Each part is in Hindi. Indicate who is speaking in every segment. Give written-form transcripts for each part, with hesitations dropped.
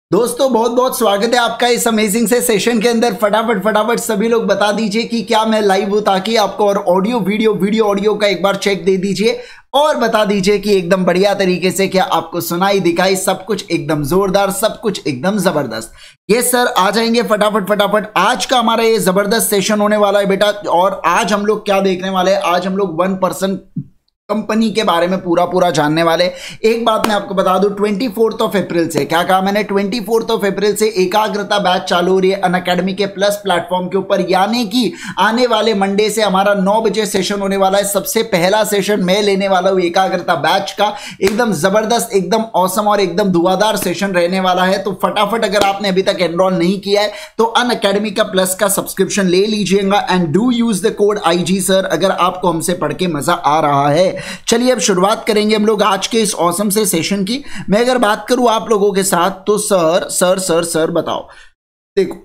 Speaker 1: दोस्तों बहुत बहुत स्वागत है आपका इस अमेजिंग से सेशन के अंदर। फटाफट सभी लोग बता दीजिए कि क्या मैं लाइव हूं, ताकि आपको और वीडियो ऑडियो का एक बार चेक दे दीजिए और बता दीजिए कि एकदम बढ़िया तरीके से क्या आपको सुनाई दिखाई, सब कुछ एकदम जोरदार, सब कुछ एकदम जबरदस्त। ये सर आ जाएंगे फटाफट। आज का हमारा ये जबरदस्त सेशन होने वाला है बेटा। और आज हम लोग क्या देखने वाले हैं, आज हम लोग 1% कंपनी के बारे में पूरा जानने वाले। एक बात मैं आपको बता दूं, 24 अप्रैल से, क्या कहा मैंने, 24 अप्रैल से एकाग्रता बैच चालू हो रही है अनअकैडमी के प्लस प्लेटफॉर्म के ऊपर। यानी कि आने वाले मंडे से हमारा 9 बजे सेशन होने वाला है। सबसे पहला सेशन मैं लेने वाला हूं एकाग्रता बैच का। एकदम जबरदस्त, एकदम औसम और एकदम धुआंधार सेशन रहने वाला है। तो फटाफट अगर आपने अभी तक एनरोल नहीं किया है तो अनअकैडमी का प्लस का सब्सक्रिप्शन ले लीजिएगा and do use the code IG sir अगर आपको हमसे पढ़ के मजा आ रहा है। चलिए अब शुरुआत करेंगे हम लोग आज के इस औसम से सेशन की। मैं अगर बात करूं आप लोगों के साथ तो सर बताओ, देखो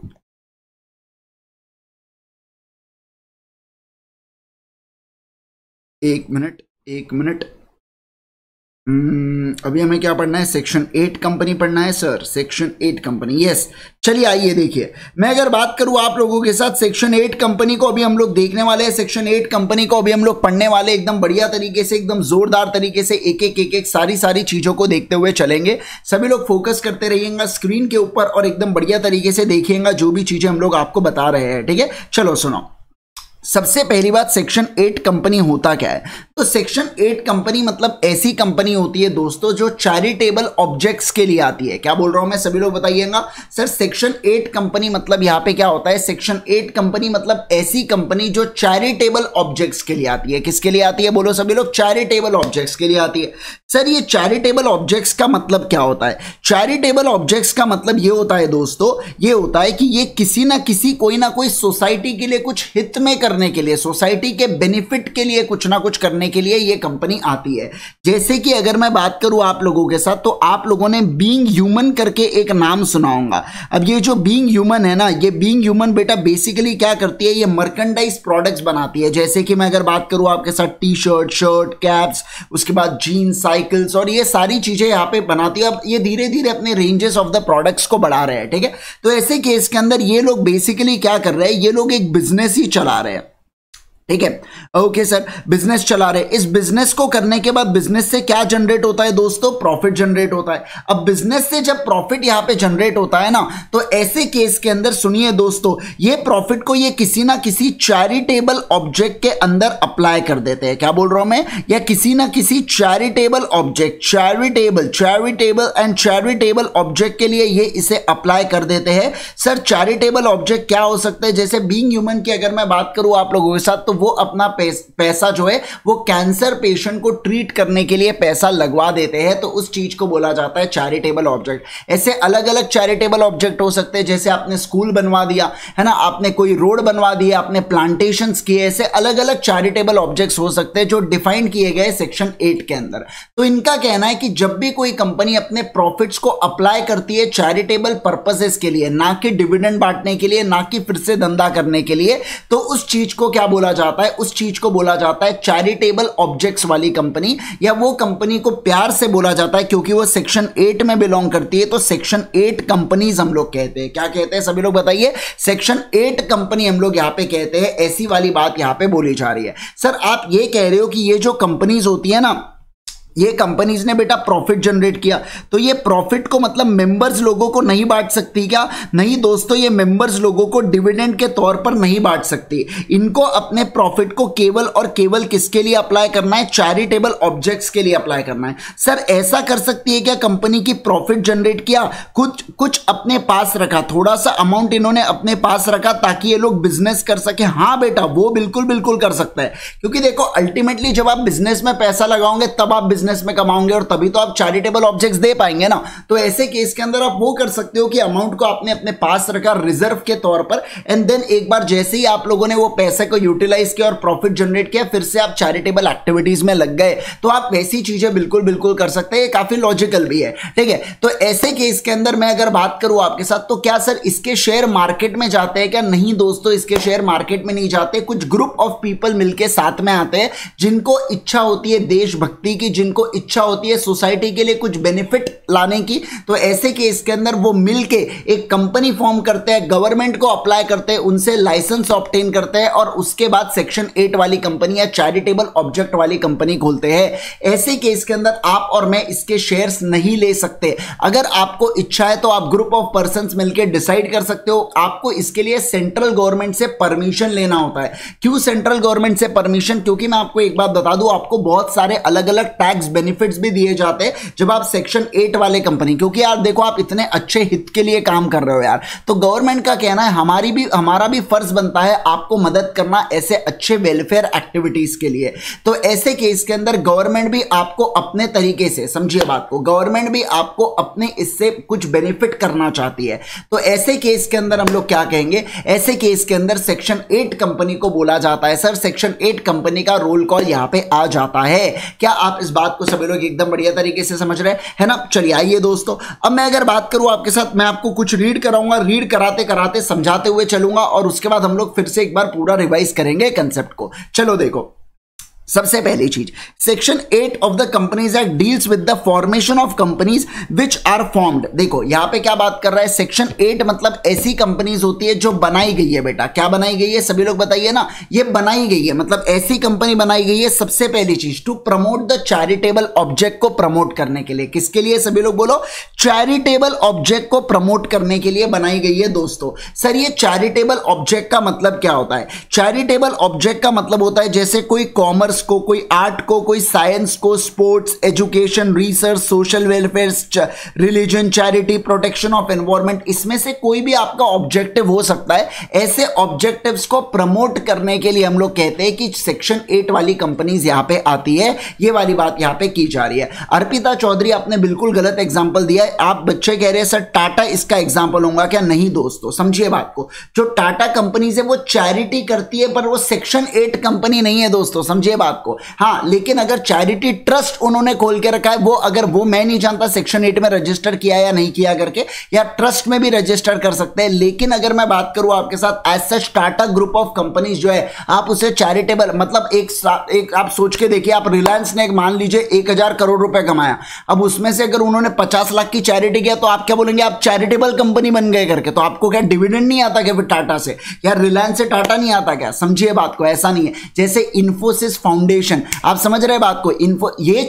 Speaker 1: एक मिनट अभी हमें क्या पढ़ना है, सेक्शन 8 कंपनी पढ़ना है सर, सेक्शन 8 कंपनी। यस, चलिए आइए देखिए, मैं अगर बात करूं आप लोगों के साथ सेक्शन 8 कंपनी को अभी हम लोग देखने वाले हैं। सेक्शन 8 कंपनी को अभी हम लोग पढ़ने वाले एकदम बढ़िया तरीके से, एकदम जोरदार तरीके से, एक सारी चीजों को देखते हुए चलेंगे। सभी लोग फोकस करते रहिएगा स्क्रीन के ऊपर और एकदम बढ़िया तरीके से देखिएगा जो भी चीजें हम लोग आपको बता रहे हैं, ठीक है। चलो सुनो, सबसे पहली बात, सेक्शन 8 कंपनी होता क्या है। तो सेक्शन 8 कंपनी मतलब ऐसी कंपनी होती है दोस्तों जो चैरिटेबल ऑब्जेक्ट्स के लिए आती है। क्या बोल रहा हूं मैं, सभी लोग बताइएगा सर। सेक्शन 8 कंपनी मतलब यहां पे क्या होता है, सेक्शन 8 कंपनी मतलब ऐसी कंपनी जो चैरिटेबल ऑब्जेक्ट्स के लिए आती है। किसके लिए आती है बोलो सभी लोग, चैरिटेबल ऑब्जेक्ट्स के लिए आती है। सर ये चैरिटेबल ऑब्जेक्ट्स का मतलब क्या होता है। चैरिटेबल ऑब्जेक्ट्स का मतलब ये होता है दोस्तों, ये होता है कि ये किसी ना किसी, कोई ना कोई सोसाइटी के लिए कुछ हित में करने के लिए, सोसाइटी के बेनिफिट के लिए कुछ ना कुछ करने के लिए ये कंपनी आती है। जैसे कि अगर मैं बात करूं आप लोगों के साथ तो आप लोगों ने बीइंग ह्यूमन करके एक नाम सुना होगा। अब ये जो बीइंग ह्यूमन है ना, ये बीइंग ह्यूमन बेटा बेसिकली क्या करती है, ये मर्केंडाइज प्रोडक्ट्स बनाती है। जैसे कि मैं अगर बात करूं आपके साथ टी-शर्ट, शर्ट, कैप्स, उसके बाद जीन्स, साइकिल्स और ये सारी चीजें यहां पे बनाती है। अब ये धीरे धीरे अपने रेंजेस ऑफ द प्रोडक्ट्स को बढ़ा रहे हैं, ठीक है। तो ऐसे केस के अंदर ये लोग बेसिकली क्या कर रहे हैं, ये लोग एक बिजनेस ही चला रहे हैं, ठीक है। ओके सर, बिजनेस चला रहे। इस बिजनेस को करने के बाद बिजनेस से क्या जनरेट होता है दोस्तों, प्रॉफिट जनरेट होता है। अब बिजनेस से जब प्रॉफिट यहां पे जनरेट होता है ना, तो ऐसे केस के अंदर सुनिए दोस्तों, ये प्रॉफिट को ये किसी ना किसी चैरिटेबल ऑब्जेक्ट के अंदर अप्लाई कर देते हैं। क्या बोल रहा हूं मैं, या किसी ना किसी चैरिटेबल ऑब्जेक्ट, चैरिटेबल ऑब्जेक्ट के लिए ये इसे अप्लाई कर देते हैं। सर चैरिटेबल ऑब्जेक्ट क्या हो सकता है, जैसे बीइंग ह्यूमन की अगर मैं बात करूं आप लोगों के साथ, तो वो अपना पैसा जो है वो कैंसर पेशेंट को ट्रीट करने के लिए पैसा लगवा देते हैं, तो उस चीज को बोला जाता है चैरिटेबल ऑब्जेक्ट। ऐसे अलग अलग चैरिटेबल ऑब्जेक्ट हो सकते हैं, जैसे आपने स्कूल बनवा दिया है ना, आपने कोई रोड बनवा दिया, आपने प्लांटेशंस किए, ऐसे अलग अलग चैरिटेबल ऑब्जेक्ट्स हो सकते हैं जो डिफाइन किए गए सेक्शन 8 के अंदर। तो इनका कहना है कि जब भी कोई कंपनी अपने प्रॉफिट्स को अप्लाई करती है चैरिटेबल पर्पसेस के लिए, ना कि डिविडेंड बांटने के लिए, ना कि फिर से धंधा करने के लिए, तो उस चीज को क्या बोला जाता है, उस चीज को बोला जाता है चैरिटेबल ऑब्जेक्ट्स वाली कंपनी, या वो कंपनी को प्यार से बोला जाता है क्योंकि वो सेक्शन 8 में बिलोंग करती है, तो सेक्शन 8 कंपनीज हम लोग कहते हैं। क्या कहते हैं सभी लोग बताइए, सेक्शन 8 कंपनी हम लोग यहां पे कहते हैं। ऐसी वाली बात यहां पे बोली जा रही है। सर आप ये कह रहे हो कि ये जो कंपनीज होती है ना, ये कंपनीज ने बेटा प्रॉफिट जनरेट किया, तो ये प्रॉफिट को मतलब मेंबर्स लोगों को नहीं बांट सकती क्या। नहीं दोस्तों, ये मेंबर्स लोगों को डिविडेंड के तौर पर नहीं बांट सकती। इनको अपने प्रॉफिट को केवल और केवल किसके लिए अप्लाई करना है, चैरिटेबल ऑब्जेक्ट्स के लिए अप्लाई करना है। सर ऐसा कर सकती है क्या कंपनी की, प्रॉफिट जनरेट किया, कुछ अपने पास रखा, थोड़ा सा अमाउंट इन्होंने अपने पास रखा ताकि ये लोग बिजनेस कर सके। हाँ बेटा, वो बिल्कुल कर सकता है, क्योंकि देखो अल्टीमेटली जब आप बिजनेस में पैसा लगाओगे तब आप बिजनेस में कमाओगे और तभी तो आप चैरिटेबल ऑब्जेक्ट्स दे पाएंगे ना। तो ऐसे केस के अंदर आप वो कर सकते हो कि अमाउंट को आपने अपने पास रखा रिजर्व के तौर पर, एंड देन एक बार जैसे ही आप लोगों ने वो पैसे को यूटिलाइज किया और प्रॉफिट जनरेट किया, फिर से आप चैरिटेबल एक्टिविटीज में लग गए, तो आप वैसी चीजें बिल्कुल कर सकते हैं। काफी लॉजिकल भी है, ठीक है। तो ऐसे केस के अंदर मैं अगर बात करूं आपके साथ, तो क्या सर इसके शेयर मार्केट में जाते हैं क्या। नहीं दोस्तों, इसके शेयर मार्केट में नहीं जाते। कुछ ग्रुप ऑफ पीपल मिलकर साथ में आते हैं जिनको इच्छा होती है देशभक्ति की, जिनको जिनको इच्छा होती है सोसाइटी के लिए कुछ बेनिफिट लाने की, तो ऐसे केस के अंदर वो मिलके एक कंपनी फॉर्म करते हैं, गवर्नमेंट को अप्लाई करते हैं, उनसे लाइसेंस ऑब्टेन करते हैं और उसके बाद सेक्शन 8 वाली कंपनी या चैरिटेबल ऑब्जेक्ट वाली कंपनी खोलते हैं। ऐसे केस के अंदर आप और मैं इसके शेयर्स नहीं ले सकते। अगर आपको इच्छा है तो आप ग्रुप ऑफ पर्संस मिलकर डिसाइड कर सकते हो। आपको इसके लिए सेंट्रल गवर्नमेंट से परमिशन लेना होता है। क्यों सेंट्रल गवर्नमेंट से परमिशन? क्योंकि मैं आपको एक बात बता दूं, आपको बहुत सारे अलग अलग टैक्स बेनिफिट्स भी दिए जाते हैं जब आप सेक्शन 8 वाले कंपनी, क्योंकि यार देखो आप इतने अच्छे हित के लिए काम कर रहे हो यार, तो गवर्नमेंट का कहना है हमारा भी फर्ज बनता है आपको मदद करना ऐसे अच्छे वेलफेयर एक्टिविटीज के लिए। तो ऐसे केस के अंदर गवर्नमेंट भी आपको अपने तरीके से, समझिए बात को, गवर्नमेंट भी आपको अपने इससे कुछ बेनिफिट करना चाहती है। तो ऐसे केस के अंदर हम लोग क्या कहेंगे, ऐसे केस के अंदर सेक्शन 8 कंपनी को बोला जाता है। सर सेक्शन 8 कंपनी का रोल कॉल यहां पे आ जाता है। क्या आप इस बात को सभी लोग एकदम बढ़िया तरीके से समझ रहे हैं ना? चलिए आइए दोस्तों, अब मैं अगर बात करूं आपके साथ, मैं आपको कुछ रीड कराऊंगा, रीड कराते कराते समझाते हुए चलूंगा और उसके बाद हम लोग फिर से एक बार पूरा रिवाइज करेंगे कंसेप्ट को। चलो देखो, सबसे पहली चीज, section 8 of the companies act deals with the formation of companies which are formed. देखो यहां पे क्या बात कर रहा है, सेक्शन 8 मतलब ऐसी कंपनीज होती है जो बनाई गई है। बेटा क्या बनाई गई है, सभी लोग बताइए ना, ये बनाई गई है मतलब ऐसी कंपनी बनाई गई है। सबसे पहली चीज, to promote the charitable object को प्रमोट करने के लिए। किसके लिए, सभी लोग बोलो, चैरिटेबल ऑब्जेक्ट को प्रमोट करने के लिए बनाई गई है। दोस्तों सर ये चैरिटेबल ऑब्जेक्ट का मतलब क्या होता है? चैरिटेबल ऑब्जेक्ट का मतलब होता है जैसे कोई कॉमर्स को, कोई आर्ट को, कोई साइंस को, sports, education, research, social welfare, religion, charity, protection of environment, इसमें से कोई भी आपका ऑब्जेक्टिव हो सकता है। ऐसे ऑब्जेक्टिव्स को प्रमोट करने के लिए हम लोग कहते हैं कि सेक्शन 8 वाली कंपनीज यहां पे आती है। ये वाली बात यहां पे की जा रही है। अर्पिता चौधरी आपने बिल्कुल गलत एग्जांपल दिया है। आप बच्चे कह रहे हैं सर टाटा इसका एग्जांपल होगा क्या? नहीं दोस्तों, समझिए बात को, जो टाटा कंपनीज है वो चैरिटी करती है पर वो सेक्शन 8 कंपनी नहीं है दोस्तों, समझिए बात को। हाँ लेकिन अगर चैरिटी ट्रस्ट उन्होंने खोल के रखा है, वो अगर वो मैं नहीं जानता सेक्शन 8 में रजिस्टर किया या नहीं किया करके, या ट्रस्ट में भी रजिस्टर कर सकते हैं। लेकिन अगर मैं बात करूं आपके साथ as such Tata group of companies जो है, आप उसे चैरिटेबल मतलब एक आप सोच के देखिए, आप रिलायंस ने मान लीजिए 1000 करोड़ रुपए कमाया, अब उसमें से अगर उन्होंने 50 लाख की चैरिटी किया तो आप क्या बोलेंगे, आप चैरिटेबल कंपनी बन गए करके। तो आपको क्या डिविडेंड नहीं आता क्या फिर टाटा से, या रिलायंस से टाटा नहीं आता क्या? समझिए बात को, ऐसा नहीं है। जैसे इन्फोसिस फाउंडेशन, आप समझ रहे बात को,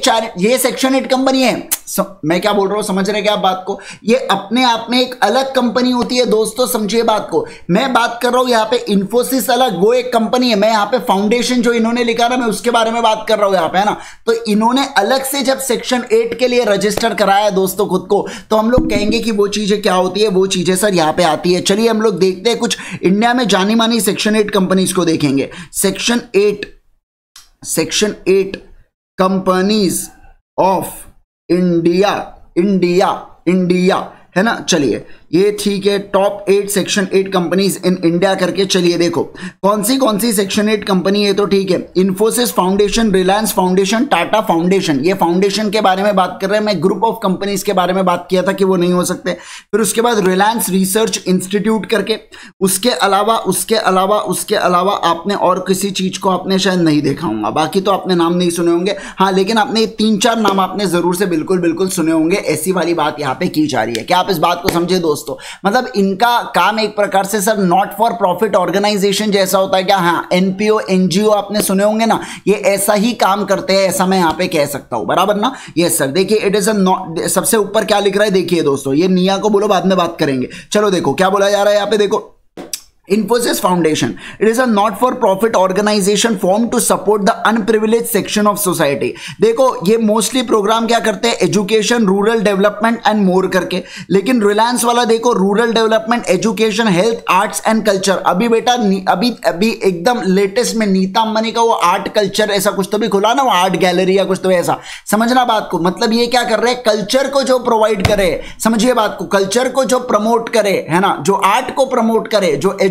Speaker 1: ये सेक्शन 8 कंपनी है। मैं क्या बोल रहा हूं, समझ रहे क्या आप बात को? ये अपने आप में एक अलग कंपनी होती है दोस्तों, समझिए बात को। मैं बात कर रहा हूं यहां पे इन्फोसिस अलग, वो एक कंपनी है। मैं यहां पे फाउंडेशन जो इन्होंने लिखा ना, मैं उसके बारे में बात कर रहा हूं यहां पे, है ना। तो इन्होंने अलग से जब सेक्शन 8 के लिए रजिस्टर कराया दोस्तों खुद को, तो हम लोग कहेंगे कि वो चीजें क्या होती है, वो चीजें सर यहां पे आती है। चलिए हम लोग देखते हैं कुछ इंडिया में जानी मानी सेक्शन 8 कंपनीज को देखेंगे। सेक्शन 8 कंपनीज ऑफ इंडिया है ना। चलिए ये ठीक है, top 8 section 8 companies in India करके। चलिए देखो कौन सी सेक्शन 8 कंपनी है, तो ठीक है, Infosys foundation, Reliance foundation, Tata foundation. ये फाउंडेशन के बारे में बात कर रहे हैं। मैं ग्रुप ऑफ कंपनीज के बारे में बात किया था कि वो नहीं हो सकते। फिर उसके बाद रिलायंस रिसर्च इंस्टीट्यूट करके, उसके अलावा आपने और किसी चीज को आपने शायद नहीं देखा होगा, बाकी तो आपने नाम नहीं सुने होंगे। हाँ लेकिन आपने 3-4 नाम आपने जरूर से बिल्कुल सुने होंगे। ऐसी वाली बात यहाँ पे की जा रही है। क्या आप इस बात को समझे दोस्तों? मतलब इनका काम एक प्रकार से sir not for profit organisation जैसा होता है क्या? हाँ, एनपीओ, एनजीओ आपने सुने होंगे ना, ये ऐसा ही काम करते हैं, ऐसा मैं यहां पे कह सकता हूं, बराबर ना। यस सर, देखिए इट इज अ, सबसे ऊपर क्या लिख रहा है देखिए दोस्तों, ये निया को बोलो, बाद में बात करेंगे। चलो देखो क्या बोला जा रहा है यहां पे, देखो Infosys Foundation, it is a not-for-profit organization formed to support the unprivileged section of society। देखो ये मोस्टली प्रोग्राम क्या करते हैं, education, rural development and more करके। लेकिन रिलायंस वाला देखो, rural development, education, health, arts and culture. अभी बेटा अभी एकदम लेटेस्ट में नीता अंबानी का वो आर्ट कल्चर ऐसा कुछ तो भी खुला ना, वो आर्ट गैलरी या कुछ तो ऐसा, समझना बात को। मतलब ये क्या कर रहे हैं, कल्चर को जो प्रोवाइड करे, समझिए बात को, कल्चर को जो प्रमोट करे, है ना, जो आर्ट को प्रमोट करे, जो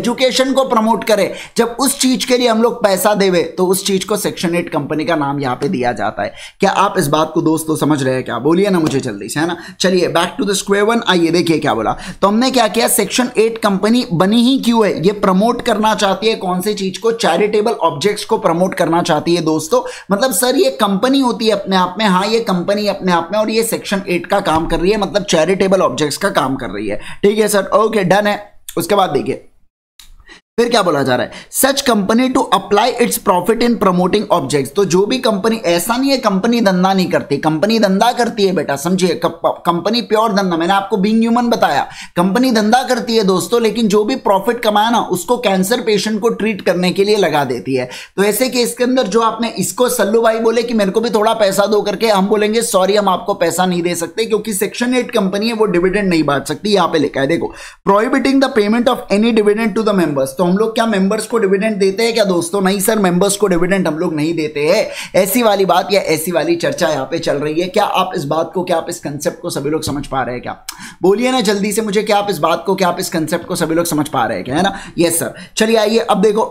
Speaker 1: एजुकेशन को प्रमोट करे, जब उस चीज के लिए हम लोग पैसा देवे तो उस चीज को सेक्शन 8 कंपनी का नाम यहां पे दिया जाता है। क्या आप इस बात को दोस्तों समझ रहे हैं क्या? बोलिए ना मुझे जल्दी से, है ना। चलिए back to the square one, आइए देखिए क्या बोला। तो हमने क्या किया, सेक्शन 8 कंपनी बनी ही क्यों है, ये प्रमोट करना चाहती है कौन सी चीज को, चैरिटेबल ऑब्जेक्ट्स को प्रमोट करना चाहती है दोस्तों। मतलब सर ये कंपनी होती है अपने आप में, हाँ ये कंपनी अपने आप में, और ये सेक्शन 8 का काम कर रही है, मतलब चैरिटेबल ऑब्जेक्ट्स का काम कर रही है। ठीक है सर, ओके डन है। उसके बाद देखिए फिर क्या बोला जा रहा है, such company to apply its profit in promoting objects. तो जो भी कंपनी, ऐसा नहीं है कंपनी धंधा नहीं करती, कंपनी धंधा करती है बेटा, समझिए। कंपनी प्योर धंधा, मैंने आपको बीइंग ह्यूमन बताया, कंपनी धंधा करती है दोस्तों, लेकिन जो भी प्रॉफिट कमाया ना उसको कैंसर पेशेंट को ट्रीट करने के लिए लगा देती है। तो ऐसे केस के अंदर जो आपने इसको सल्लू भाई बोले कि मेरे को भी थोड़ा पैसा दो करके, हम बोलेंगे सॉरी हम आपको पैसा नहीं दे सकते, क्योंकि सेक्शन 8 कंपनी है, वो डिविडेंड नहीं बांट सकती। यहां पे लिखा है देखो, prohibiting the payment of any dividend to the members. तो हम लोग मेंबर्स को डिविडेंड देते हैं क्या दोस्तों? नहीं सर, मेंबर्स को डिविडेंड हम लोग नहीं देते हैं। ऐसी वाली बात या ऐसी वाली चर्चा यहां पे चल रही है। क्या आप इस बात को, क्या आप इस कंसेप्ट को सभी लोग समझ पा रहे हैं क्या? बोलिए ना जल्दी से मुझे, क्या आप इस बात को, क्या आप इस कंसेप्ट को सभी लोग समझ पा रहे हैं क्या, है ना। यस सर, चलिए आइए अब देखो।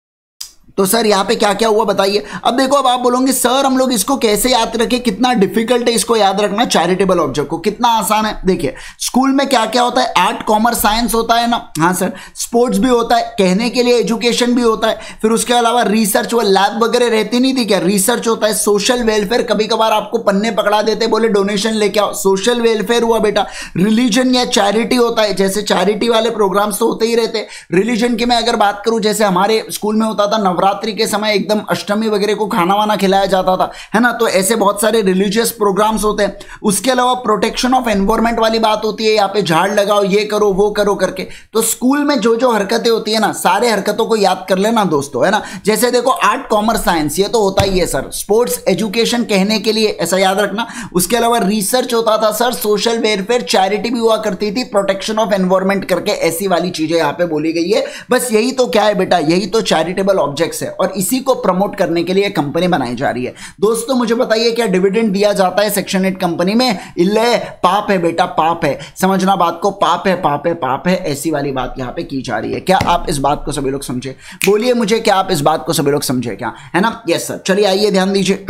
Speaker 1: तो सर यहाँ पे क्या क्या हुआ बताइए। अब देखो, अब आप बोलोगे सर हम लोग इसको कैसे याद रखें, कितना डिफिकल्ट है इसको याद रखना, चैरिटेबल ऑब्जेक्ट को, कितना आसान है। देखिए स्कूल में क्या क्या होता है, आर्ट कॉमर्स साइंस होता है ना, हाँ सर, स्पोर्ट्स भी होता है, कहने के लिए एजुकेशन भी होता है, फिर उसके अलावा रिसर्च, वो लैब वगैरह रहती नहीं थी क्या, रिसर्च होता है, सोशल वेलफेयर, कभी कभार आपको पन्ने पकड़ा देते, बोले डोनेशन लेके आओ, सोशल वेलफेयर हुआ बेटा। रिलीजन या चैरिटी होता है, जैसे चैरिटी वाले प्रोग्राम्स तो होते ही रहते। रिलीजन की मैं अगर बात करूं, जैसे हमारे स्कूल में होता था नवरात्रि के समय एकदम अष्टमी वगैरह को खाना वाना खिलाया जाता था, है ना। तो ऐसे बहुत सारे रिलीजियस प्रोग्राम्स होते हैं। उसके अलावा प्रोटेक्शन ऑफ एनवायरमेंट वाली बात होती है, यहाँ पे झाड़ लगाओ, ये करो वो करो करके। तो स्कूल में जो जो हरकतें होती है ना, सारे हरकतों को याद कर लेना दोस्तों, है ना। जैसे देखो आर्ट कॉमर्स साइंस, ये तो होता ही है सर। स्पोर्ट्स एजुकेशन कहने के लिए, ऐसा याद रखना। उसके अलावा रिसर्च होता था सर, सोशल वेलफेयर, चैरिटी भी हुआ करती थी, प्रोटेक्शन ऑफ एनवायरमेंट करके, ऐसी वाली चीजें यहाँ पे बोली गई है। बस यही तो क्या है बेटा, यही तो चैरिटेबल ऑब्जेक्ट्स है, और इसी को प्रमोट करने के लिए कंपनी बनाई जा रही है। दोस्तों मुझे बताइए क्या डिविडेंड दिया जाता है सेक्शन 8 कंपनी में? इल्ले पाप है बेटा, पाप है, समझना बात को, पाप है पाप है पाप है, ऐसी वाली बात यहां पे की जा रही है। क्या आप इस बात को सभी लोग समझे? बोलिए मुझे, क्या आप इस बात को सभी लोग समझे क्या, है ना। यस सर, चलिए आइए ध्यान दीजिए।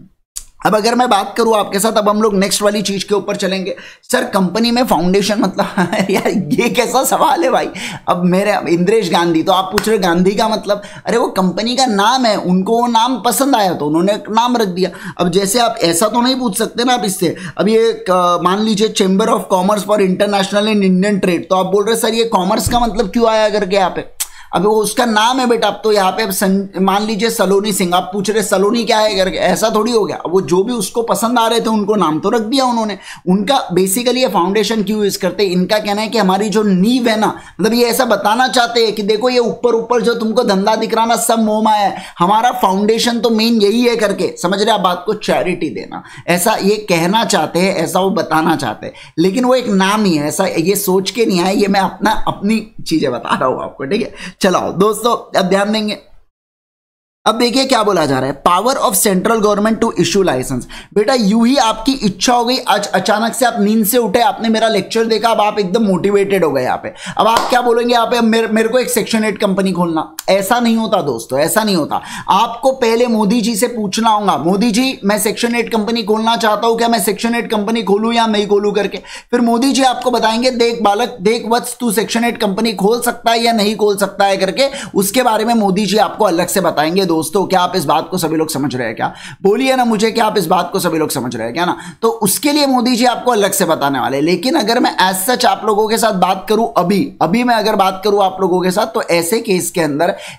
Speaker 1: अब अगर मैं बात करूं आपके साथ, अब हम लोग नेक्स्ट वाली चीज के ऊपर चलेंगे। सर कंपनी में फाउंडेशन मतलब यार ये कैसा सवाल है भाई। अब मेरे इंद्रेश गांधी, तो आप पूछ रहे गांधी का मतलब, अरे वो कंपनी का नाम है, उनको वो नाम पसंद आया तो उन्होंने नाम रख दिया। अब जैसे आप ऐसा तो नहीं पूछ सकते ना आप इससे। अब ये मान लीजिए chamber of commerce for international and Indian trade, तो आप बोल रहे सर ये कॉमर्स का मतलब क्यों आया करके यहाँ पे। अब वो उसका नाम है बेटा। अब तो यहाँ पे अब मान लीजिए सलोनी सिंह, आप पूछ रहे सलोनी क्या है करके, ऐसा थोड़ी हो गया। अब वो जो भी उसको पसंद आ रहे थे उनको नाम तो रख दिया उन्होंने। उनका बेसिकली ये फाउंडेशन क्यों यूज करते हैं, इनका कहना है कि हमारी जो नींव है ना, मतलब ये ऐसा बताना चाहते हैं कि देखो ये ऊपर ऊपर जो तुमको धंधा दिख रहा ना सब मोह माया है, हमारा फाउंडेशन तो मेन यही है करके, समझ रहे आप बात को, चैरिटी देना, ऐसा ये कहना चाहते हैं, ऐसा वो बताना चाहते हैं। लेकिन वो एक नाम ही है, ऐसा ये सोच के नहीं आया, ये मैं अपनी चीजें बता रहा हूं आपको, ठीक है। चलो दोस्तों अब ध्यान देंगे। अब देखिए क्या बोला जा रहा है, power of central government to issue licence. बेटा यूं ही आपकी इच्छा हो गई, आज अचानक से आप नींद से उठे, आपने मेरा लेक्चर देखा, अब आप एकदम मोटिवेटेड हो गए यहाँ पे। अब आप क्या बोलेंगे यहाँ पे, मेरे को एक सेक्शन 8 कंपनी खोलना। ऐसा नहीं होता दोस्तों, ऐसा नहीं होता। आपको पहले मोदी जी से पूछना होगा, मोदी जी मैं सेक्शन 8 कंपनी खोलना चाहता हूं, क्या मैं सेक्शन 8 कंपनी खोलूं या नहीं खोलूं करके। फिर मोदी जी आपको बताएंगे देख बालक, देख वत्स, तू सेक्शन 8 कंपनी खोल सकता है या नहीं खोल सकता है करके, उसके बारे में मोदी जी आपको अलग से बताएंगे। दोस्तों क्या आप इस बात को सभी लोग समझ रहे हैं क्या? बोलिए ना मुझे, क्या आप इस बात को सभी लोग समझ रहे हैं क्या ना। तो उसके लिए मोदी जी आपको अलग से बताने वाले। लेकिन अगर मैं एज सच आप लोगों के साथ बात करूं, अभी मैं अगर बात करूं आप लोगों के साथ, तो ऐसे केस के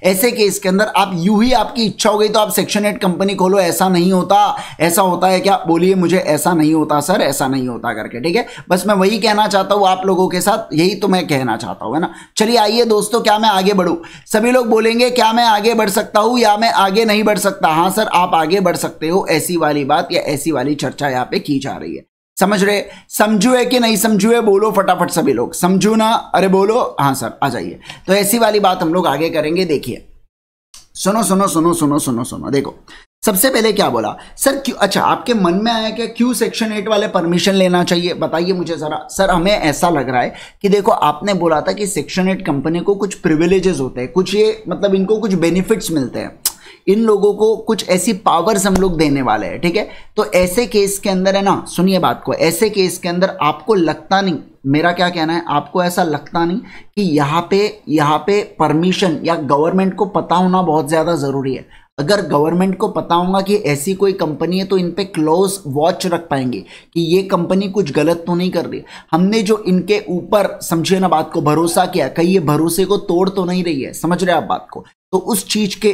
Speaker 1: अंदर आप यूं ही आपकी इच्छा हो गई तो आप सेक्शन 8 कंपनी खोलो, ऐसा नहीं होता। ऐसा होता है क्या? बोलिए मुझे, ऐसा नहीं होता सर, ऐसा नहीं होता करके, ठीक है। बस मैं वही कहना चाहता हूं आप लोगों के साथ, यही तो मैं कहना चाहता हूं, है ना। चलिए आइए दोस्तों, क्या मैं आगे बढ़ूं? सभी लोग बोलेंगे क्या मैं आगे बढ़ सकता हूं या मैं आगे नहीं बढ़ सकता? हां सर आप आगे बढ़ सकते हो, ऐसी वाली बात या ऐसी वाली चर्चा यहां पे की जा रही है। समझ रहे, समझू है कि नहीं समझू है? बोलो फटाफट सभी लोग, समझू ना? अरे बोलो हां सर, आ जाइए। तो ऐसी वाली बात हम लोग आगे करेंगे। देखिए सुनो सुनो सुनो सुनो सुनो सुनो, देखो सबसे पहले क्या बोला सर, क्यों, अच्छा आपके मन में आया क्या क्यों सेक्शन 8 वाले परमिशन लेना चाहिए, बताइए मुझे जरा। सर हमें ऐसा लग रहा है कि देखो आपने बोला था कि सेक्शन 8 कंपनी को कुछ प्रिविलेजेस होते हैं, कुछ ये मतलब इनको कुछ बेनिफिट्स मिलते हैं, इन लोगों को कुछ ऐसी पावर्स हम लोग देने वाले हैं, ठीक है। तो ऐसे केस के अंदर है ना, सुनिए बात को, ऐसे केस के अंदर आपको लगता नहीं, मेरा क्या कहना है, आपको ऐसा लगता नहीं कि यहाँ पे परमिशन या गवर्नमेंट को पता होना बहुत ज़्यादा ज़रूरी है। अगर गवर्नमेंट को पता होगा कि ऐसी कोई कंपनी है तो इन पे क्लोज वॉच रख पाएंगे कि ये कंपनी कुछ गलत तो नहीं कर रही। हमने जो इनके ऊपर, समझिए ना बात को, भरोसा किया, कहीं ये भरोसे को तोड़ तो नहीं रही है, समझ रहे हैं आप बात को। तो उस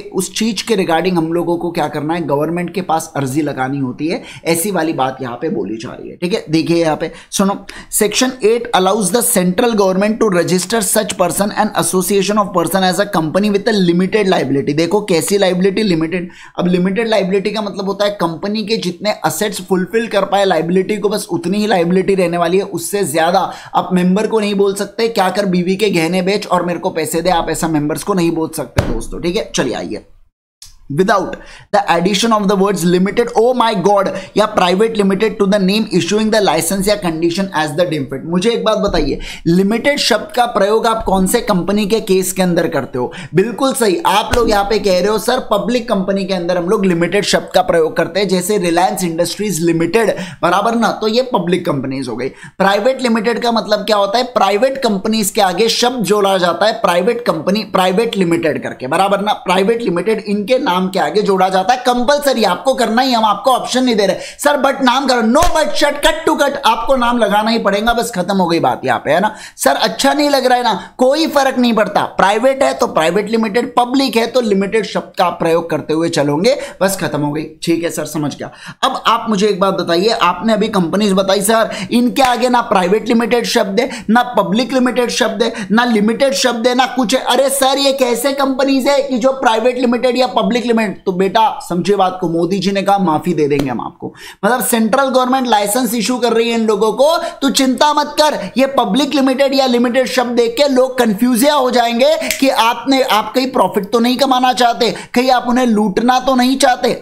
Speaker 1: चीज के रिगार्डिंग हम लोगों को क्या करना है, गवर्नमेंट के पास अर्जी लगानी होती है, ऐसी वाली बात यहाँ पे बोली जा रही है, ठीक है। देखिए यहाँ पे सुनो, section 8 allows the central government to register such person and association of person as a company with a limited liability. देखो कैसी लाइबिलिटी, लिमिटेड। अब लिमिटेड लाइबिलिटी का मतलब होता है कंपनी के जितने असेट्स फुलफिल कर पाए लाइबिलिटी को, बस उतनी ही लाइबिलिटी रहने वाली है, उससे ज्यादा आप मेंबर को नहीं बोल सकते क्या कर बीवी के गहने बेच और मेरे को पैसे दे, आप ऐसा मेंबर्स को नहीं बोल सकते दोस्तों, ठीक है। चलिए आइए, without the addition of the words limited, oh my god, या private limited to the name issuing the license या condition as the deemed fit। मुझे एक बात बताइए, लिमिटेड शब्द का प्रयोग आप कौन से कंपनी के केस के अंदर करते हो? बिल्कुल सही, आप लोग यहाँ पे कह रहे हो सर पब्लिक कंपनी के अंदर हम लोग लिमिटेड शब्द का प्रयोग करते हैं, जैसे रिलायंस इंडस्ट्रीज लिमिटेड, बराबर ना, तो ये पब्लिक कंपनीज हो गई। प्राइवेट लिमिटेड का मतलब क्या होता है, प्राइवेट कंपनीज के आगे शब्द जोड़ा जाता है प्राइवेट कंपनी, प्राइवेट लिमिटेड करके, बराबर ना, प्राइवेट लिमिटेड इनके नाम के आगे जोड़ा जाता है। कंपलसरी आपको करना ही, हम आपको ऑप्शन नहीं दे रहे सर बट नाम करो, no but short cut to cut, आपको नाम लगाना ही पड़ेगा, बस खत्म हो गई बात यहाँ पे, है ना। सर अच्छा नहीं लग रहा है ना, कोई फर्क नहीं पड़ता, प्राइवेट है तो प्राइवेट लिमिटेड, पब्लिक है तो लिमिटेड शब्द का प्रयोग करते हुए चलोगे, बस खत्म हो गई, ठीक है सर समझ गया। अब आप मुझे एक बात बताइए, आपने अभी कंपनीज बताई सर, इनके आगे ना प्राइवेट लिमिटेड शब्द है, ना पब्लिक लिमिटेड शब्द है, ना लिमिटेड शब्द है, ना कुछ है। अरे सर ये कैसे कंपनीज है कि जो प्राइवेट लिमिटेड या पब्लिक लिमिटेड, तो बेटा समझिए बात को, मोदी जी ने कहा माफी दे देंगे हम आपको, मतलब सेंट्रल गवर्नमेंट लाइसेंस इशू कर रही है इन लोगों को, तो चिंता मत कर, ये पब्लिक लिमिटेड या लिमिटेड शब्द देख के लोग कंफ्यूज हो जाएंगे कि आप कहीं प्रॉफिट तो नहीं कमाना चाहते, कहीं आप उन्हें लूटना तो नहीं चाहते।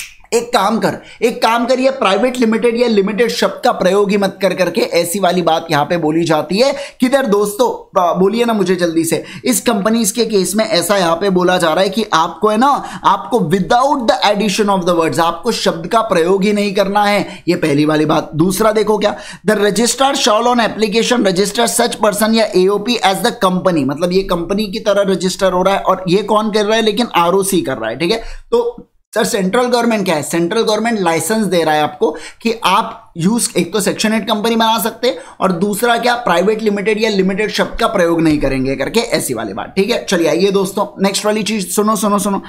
Speaker 1: एक काम कर ये प्राइवेट लिमिटेड या लिमिटेड शब्द का प्रयोग ही मत कर करके ऐसी वाली बात यहां पे बोली जाती है। किधर दोस्तों, बोलिए ना मुझे जल्दी से। इस कंपनीज के केस में ऐसा यहां पे बोला जा रहा है कि आपको है ना, आपको without the addition of the words, आपको शब्द का प्रयोग ही नहीं करना है, ये पहली वाली बात। दूसरा देखो क्या, the registrar shall on application register such person या एओपी एज द कंपनी, मतलब ये कंपनी की तरह रजिस्टर हो रहा है, और ये कौन कर रहा है, लेकिन आरओसी कर रहा है, ठीक है। तो सर सेंट्रल गवर्नमेंट क्या है, सेंट्रल गवर्नमेंट लाइसेंस दे रहा है आपको कि आप यूज, एक तो सेक्शन 8 कंपनी बना सकते हैं, और दूसरा क्या, प्राइवेट लिमिटेड या लिमिटेड शब्द का प्रयोग नहीं करेंगे करके, ऐसी वाली बात, ठीक है। चलिए आइए दोस्तों, नेक्स्ट वाली चीज सुनो।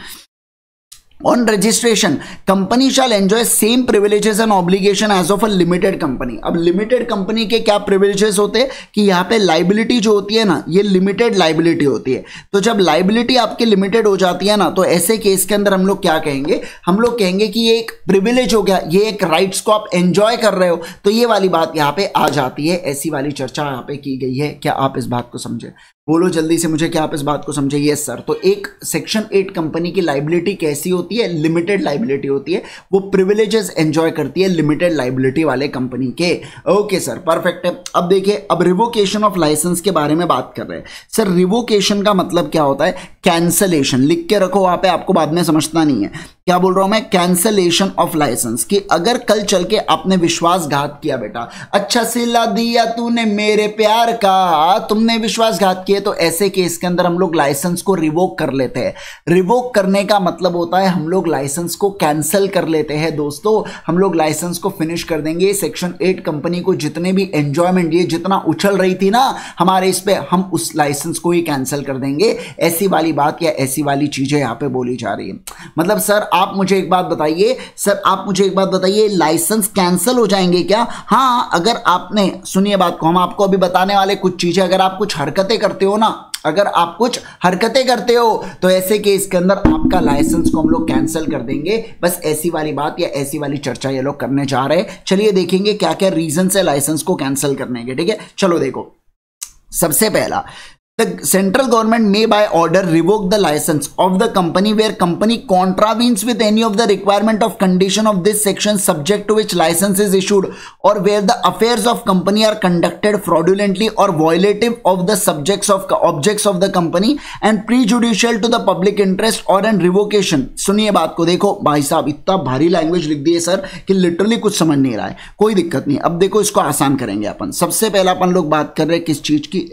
Speaker 1: On registration, company shall enjoy same privileges and obligation as of a limited company। अब लिमिटेड कंपनी के क्या प्रिविलेजेस होते हैं कि यहाँ पे लाइबिलिटी जो होती है ना, ये लिमिटेड लाइबिलिटी होती है। तो जब लाइबिलिटी आपकी लिमिटेड हो जाती है ना, तो ऐसे केस के अंदर हम लोग क्या कहेंगे, हम लोग कहेंगे कि ये एक प्रिविलेज हो गया, ये एक राइट्स को आप एंजॉय कर रहे हो, तो ये वाली बात यहाँ पे आ जाती है, ऐसी वाली चर्चा यहाँ पे की गई है। क्या आप इस बात को समझे, बोलो जल्दी से मुझे, क्या आप इस बात को समझे? Yes sir. तो एक सेक्शन 8 कंपनी की लाइबिलिटी कैसी होती है, लिमिटेड लाइबिलिटी होती है, वो प्रिविलेजेस एंजॉय करती है लिमिटेड लाइबिलिटी वाले कंपनी के। ओके सर, परफेक्ट है। अब देखिए, अब रिवोकेशन ऑफ लाइसेंस के बारे में बात कर रहे हैं सर। रिवोकेशन का मतलब क्या होता है, कैंसलेशन, लिख के रखो वहां पे, आपको बाद में समझना नहीं है क्या बोल रहा हूं मैं, कैंसलेशन ऑफ लाइसेंस। कि अगर कल चल के आपने विश्वासघात किया, बेटा अच्छा सिला दिया तूने मेरे प्यार का, तुमने विश्वासघात किए, तो ऐसे केस के अंदर हम लोग लाइसेंस को रिवोक कर लेते हैं। रिवोक करने का मतलब होता है हम लोग लाइसेंस को कैंसिल कर लेते हैं दोस्तों, हम लोग लाइसेंस को फिनिश कर देंगे। सेक्शन 8 कंपनी को जितने भी एंजॉयमेंट, ये जितना उछल रही थी ना हमारे इस पे, हम उस लाइसेंस को ही कैंसिल कर देंगे। ऐसी वाली बात या ऐसी वाली चीजें यहाँ पे बोली जा रही है। मतलब सर आप मुझे एक बात बताइए, लाइसेंस कैंसिल हो जाएंगे क्या? हाँ, अगर आपने, सुनिए बात को, हम आपको अभी बताने वाले कुछ चीजें, अगर आप कुछ हरकतें करते हो ना, तो ऐसे केस के अंदर आपका लाइसेंस को हम लोग कैंसिल कर देंगे। बस ऐसी वाली बात या ऐसी वाली चर्चा ये लोग करने जा रहे हैं। चलिए देखेंगे क्या क्या रीजन है लाइसेंस को कैंसिल करने के, ठीक है। चलो देखो, सबसे पहला The central government may by order revoke the license of the company where company contravenes with any of the requirement of condition of this section subject to which license is issued or where the affairs of company are conducted fraudulently or violative of the objects of the company and prejudicial to the public interest or an revocation। सुनिए बात को, देखो भाई साहब इतना भारी लैंग्वेज लिख दी है सर कि लिटरली कुछ समझ नहीं रहा है, कोई दिक्कत नहीं। अब देखो इसको आसान करेंगे अपन। सबसे पहला अपन लोग बात कर रहे हैं किस चीज की,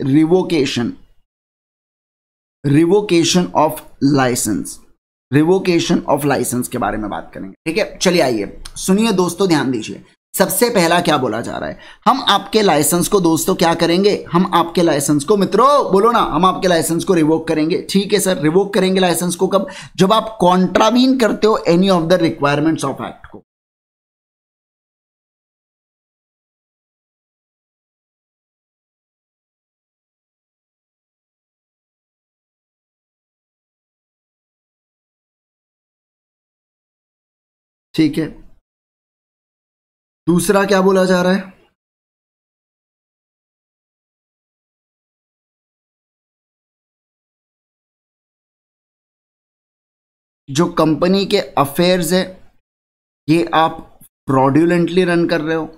Speaker 1: revocation of licence, revocation of licence के बारे में बात करेंगे, ठीक है। चलिए आइए सुनिए दोस्तों, ध्यान दीजिए। सबसे पहला क्या बोला जा रहा है, हम आपके लाइसेंस को दोस्तों क्या करेंगे, हम आपके लाइसेंस को, मित्रों बोलो ना, हम आपके लाइसेंस को रिवोक करेंगे। ठीक है सर, रिवोक करेंगे लाइसेंस को कब, जब आप कॉन्ट्रावीन करते हो any of the requirements of act को। ठीक है, दूसरा क्या बोला जा रहा है, जो कंपनी के अफेयर्स है ये आप फ्रॉड्यूलेंटली रन कर रहे हो।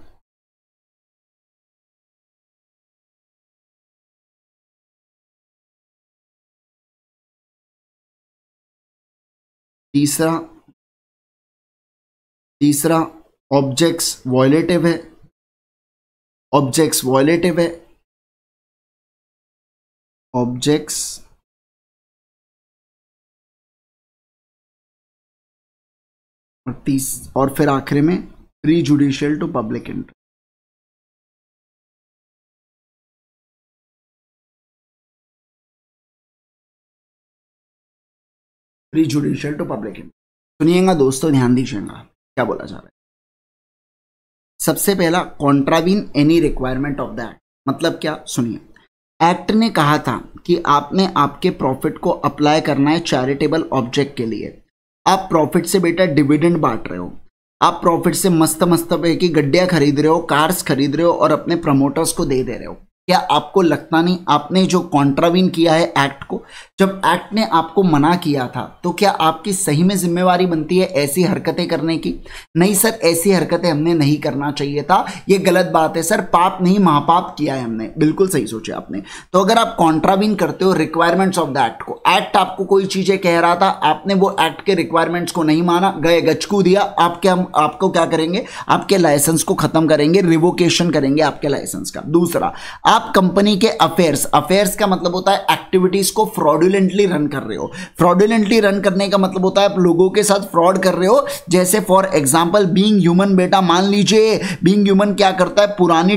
Speaker 1: तीसरा ऑब्जेक्ट्स वॉयलेटिव है, ऑब्जेक्ट्स वॉयलेटिव है, ऑब्जेक्ट्स और फिर आखिरी में prejudicial to public interest. Prejudicial to public interest, सुनिएगा दोस्तों, ध्यान दीजिएगा क्या बोला जा रहा है। सबसे पहला contravene any requirement of the act, मतलब क्या, सुनिए। एक्ट ने कहा था कि आपने आपके प्रॉफिट को अप्लाई करना है चैरिटेबल ऑब्जेक्ट के लिए। आप प्रॉफिट से बेटा डिविडेंड बांट रहे हो, आप प्रॉफिट से मस्त मस्त पे की गड्डियां खरीद रहे हो, कार्स खरीद रहे हो और अपने प्रमोटर्स को दे रहे हो। क्या आपको लगता नहीं आपने जो कॉन्ट्रावीन किया है एक्ट को, जब एक्ट ने आपको मना किया था तो क्या आपकी सही में जिम्मेवारी बनती है ऐसी हरकतें करने की? नहीं सर, ऐसी हरकतें हमने नहीं करना चाहिए था, ये गलत बात है सर, पाप नहीं महापाप किया है हमने। बिल्कुल सही सोचा आपने। तो अगर आप कॉन्ट्रावीन करते हो रिक्वायरमेंट्स ऑफ द एक्ट को, एक्ट आपको कोई चीजें कह रहा था, आपने वो एक्ट के रिक्वायरमेंट्स को नहीं माना, गए गचकू दिया, आपको क्या करेंगे, आपके लाइसेंस को खत्म करेंगे, रिवोकेशन करेंगे आपके लाइसेंस का। दूसरा, आप कंपनी के अफेयर्स का मतलब होता है एक्टिविटीज को फ्रॉडुलेंटली रन कर रहे हो। फ्रॉडुलेंटली रन करने का मतलब होता है आप लोगों के साथ फ्रॉड कर रहे हो। जैसे फॉर एग्जांपल बीइंग ह्यूमन, बेटा मान लीजिए बीइंग ह्यूमन क्या करता है, पुरानी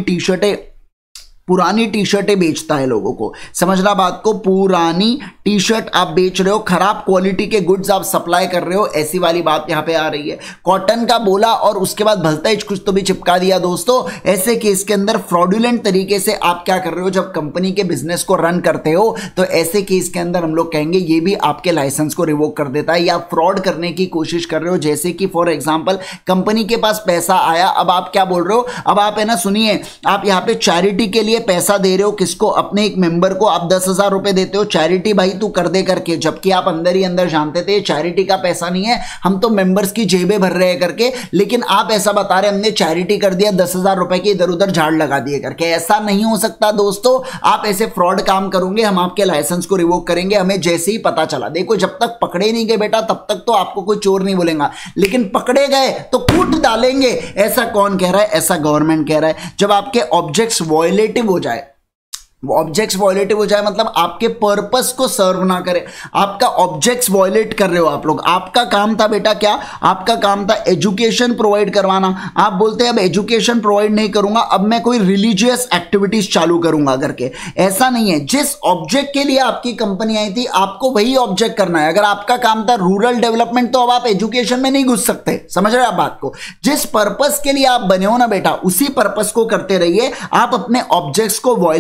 Speaker 1: टी शर्टें बेचता है लोगों को, समझना बात को, पुरानी टी शर्ट आप बेच रहे हो, खराब क्वालिटी के गुड्स आप सप्लाई कर रहे हो, ऐसी वाली बात यहां पे आ रही है। कॉटन का बोला और उसके बाद भलता ही कुछ तो भी चिपका दिया दोस्तों। ऐसे केस के अंदर फ्रॉडुलेंट तरीके से आप क्या कर रहे हो, जब कंपनी के बिजनेस को रन करते हो तो ऐसे केस के अंदर हम लोग कहेंगे ये भी आपके लाइसेंस को रिवोक कर देता है, या फ्रॉड करने की कोशिश कर रहे हो। जैसे कि फॉर एग्जाम्पल कंपनी के पास पैसा आया, अब आप क्या बोल रहे हो, अब आप है ना, सुनिए, आप यहां पे चैरिटी के लिए पैसा दे रहे हो, किसको, अपने एक मेंबर को आप 10,000 रुपए देते हो, चैरिटी भाई तू कर दे करके, जबकि आप अंदर ही अंदर जानते थे चैरिटी का पैसा नहीं है, हम तो मेंबर्स की जेबें भर रहे हैं करके, लेकिन आप ऐसा बता रहे हमने चैरिटी कर दिया, 10,000 रुपए के इधर उधर झाड़ लगा दिए करके। ऐसा नहीं हो सकता दोस्तों, आप ऐसे फ्रॉड काम करोगे हम आपके लाइसेंस को रिवोक करेंगे, हमें जैसे ही पता चला। देखो जब तक पकड़े नहीं गए बेटा तब तक तो आपको कोई चोर नहीं बोलेगा, लेकिन पकड़े गए तो कूट डालेंगे। ऐसा कौन कह रहा है, ऐसा गवर्नमेंट कह रहा है। जब आपके ऑब्जेक्ट्स वॉयलेटिव हो जाए, ऑब्जेक्ट्स वॉयलेटिव हो जाए मतलब आपके पर्पस को सर्व ना करे, आपका ऑब्जेक्ट्स वॉयलेट कर रहे हो आप लोग। आपका काम था बेटा क्या, आपका काम था एजुकेशन प्रोवाइड करवाना, आप बोलते हैं अब एजुकेशन प्रोवाइड नहीं करूंगा, अब मैं कोई रिलीजियस एक्टिविटीज चालू करूंगा करके। ऐसा नहीं है, जिस ऑब्जेक्ट के लिए आपकी कंपनी आई थी आपको वही ऑब्जेक्ट करना है। अगर आपका काम था रूरल डेवलपमेंट तो अब आप एजुकेशन में नहीं घुस सकते, समझ रहे हैं आप बात को। जिस पर्पस के लिए आप बने हो ना बेटा, उसी पर्पस को करते रहिए, आप अपने ऑब्जेक्ट्स को वॉयलेट मत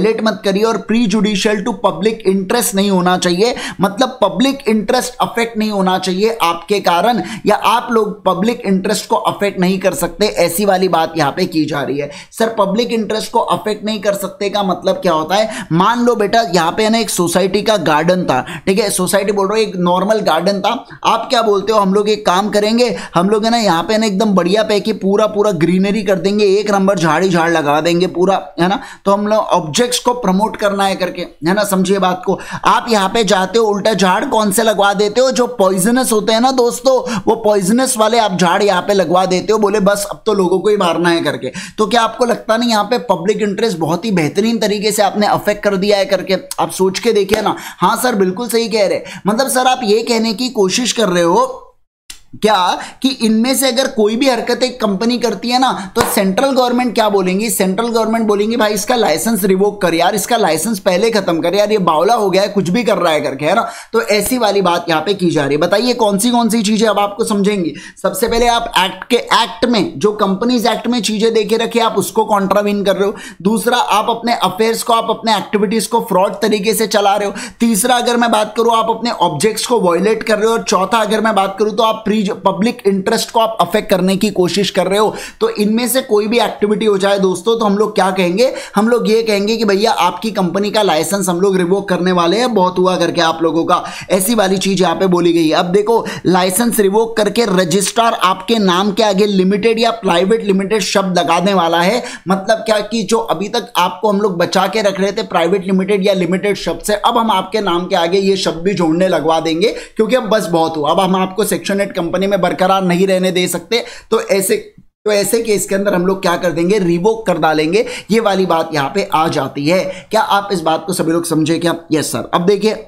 Speaker 1: करिए और prejudicial to public interest नहीं होना चाहिए, मतलब पब्लिक इंटरेस्ट अफेक्ट नहीं होना चाहिए आपके कारण, या आप लोग पब्लिक इंटरेस्ट को अफेक्ट नहीं कर सकते, ऐसी वाली बात यहां पे की जा रही है। सर पब्लिक इंटरेस्ट को अफेक्ट नहीं कर सकते का मतलब क्या होता है? मान लो बेटा यहां पे ना एक सोसाइटी का गार्डन था, ठीक है, सोसाइटी बोल रहा हूं एक नॉर्मल गार्डन था, आप क्या बोलते हो हम लोग एक काम करेंगे, हम लोग है ना यहाँ पे ना एकदम बढ़िया पैकी पूरा पूरा ग्रीनरी कर देंगे, एक नंबर झाड़ी झाड़ लगा देंगे पूरा, है ना, तो हम लोग ऑब्जेक्ट्स को प्रमोट करना है करके, है ना, समझिए बात को। आप यहाँ पे जाते हो उल्टा झाड़ कौन से लगवा देते हो? जो पॉइजनस होते हैं ना दोस्तों, वो पॉइजनस वाले आप झाड़ यहाँ पे लगवा देते हो, बोले बस अब तो लोगों को ही मारना है करके। तो क्या आपको लगता नहीं यहाँ पे पब्लिक इंटरेस्ट बहुत ही बेहतरीन तरीके से आपने अफेक्ट कर दिया है करके? आप सोच के देखिए ना। हाँ सर बिल्कुल सही कह रहे, मतलब सर आप ये कहने की कोशिश कर रहे हो क्या कि इनमें से अगर कोई भी हरकत एक कंपनी करती है ना तो सेंट्रल गवर्नमेंट क्या बोलेंगी? सेंट्रल गवर्नमेंट बोलेंगी भाई इसका लाइसेंस रिवोक कर यार, इसका लाइसेंस पहले खत्म कर यार, ये बावला हो गया है कुछ भी कर रहा है करके, है ना। तो ऐसी वाली बात यहां पे की जा रही है। बताइए कौन सी चीजें अब आपको समझेंगी। सबसे पहले आप एक्ट में जो कंपनीज एक्ट में चीजें देखे रखे आप उसको कॉन्ट्रावीन कर रहे हो। दूसरा आप अपने अफेयर्स को, आप अपने एक्टिविटीज को फ्रॉड तरीके से चला रहे हो। तीसरा अगर मैं बात करूं आप अपने ऑब्जेक्ट्स को वायलेट कर रहे हो। और चौथा अगर मैं बात करूं तो आप पब्लिक इंटरेस्ट को आप अफेक्ट करने की कोशिश कर रहे हो। तो इनमें से कोई भी एक्टिविटी हो जाए दोस्तों तो हम लोग क्या कहेंगे? हम लोग ये कहेंगे कि भैया आपकी कंपनी का लाइसेंस हम लोग रिवोक करने वाले हैं, बहुत हुआ करके आप लोगों का, ऐसी वाली चीज यहां पे बोली गई है। अब देखो लाइसेंस रिवोक करके रजिस्ट्रार आपके नाम के आगे लिमिटेड या प्राइवेट लिमिटेड शब्द लगाने वाला है। मतलब क्या कि जो अभी तक आपको हम लोग बचा के रख रहे थे प्राइवेट लिमिटेड या लिमिटेड शब्द से, अब हम आपके नाम के आगे ये शब्द भी जोड़ने लगवा देंगे, क्योंकि अब बस बहुत हुआ, अब हम आपको सेक्शन 8 कंपनी में बरकरार नहीं रहने दे सकते। तो ऐसे केस के अंदर हम लोग क्या कर देंगे? रिवोक कर डालेंगे। ये वाली बात यहां पे आ जाती है। क्या आप इस बात को सभी लोग समझे क्या? Yes sir. अब देखिए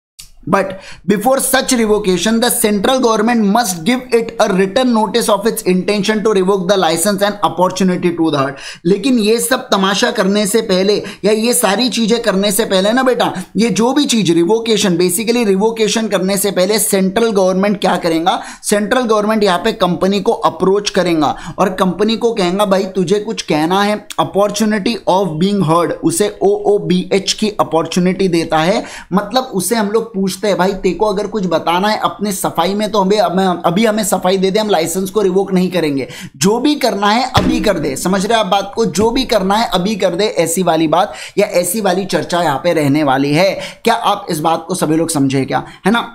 Speaker 1: But before such revocation, the central government must give it a written notice of its intention to revoke the license and opportunity to that. लेकिन ये सब तमाशा करने से पहले या ये सारी चीजें करने से पहले ना बेटा, ये जो भी चीज रिवोकेशन, बेसिकली रिवोकेशन करने से पहले सेंट्रल गवर्नमेंट क्या करेगा? सेंट्रल गवर्नमेंट यहाँ पे कंपनी को अप्रोच करेगा और कंपनी को कहेगा भाई तुझे कुछ कहना है, अपॉर्चुनिटी ऑफ बीइंग हर्ड, उसे OOBH की अपॉर्चुनिटी देता है। मतलब उसे हम लोग पूछ भाई तेको अगर कुछ बताना है अपने सफाई में तो अभी हमें सफाई दे दे, हम लाइसेंस को रिवोक नहीं करेंगे, जो भी करना है अभी कर दे। समझ रहे आप बात को? जो भी करना है अभी कर दे, ऐसी वाली बात या ऐसी वाली चर्चा यहां पे रहने वाली है। क्या आप इस बात को सभी लोग समझे क्या? है ना।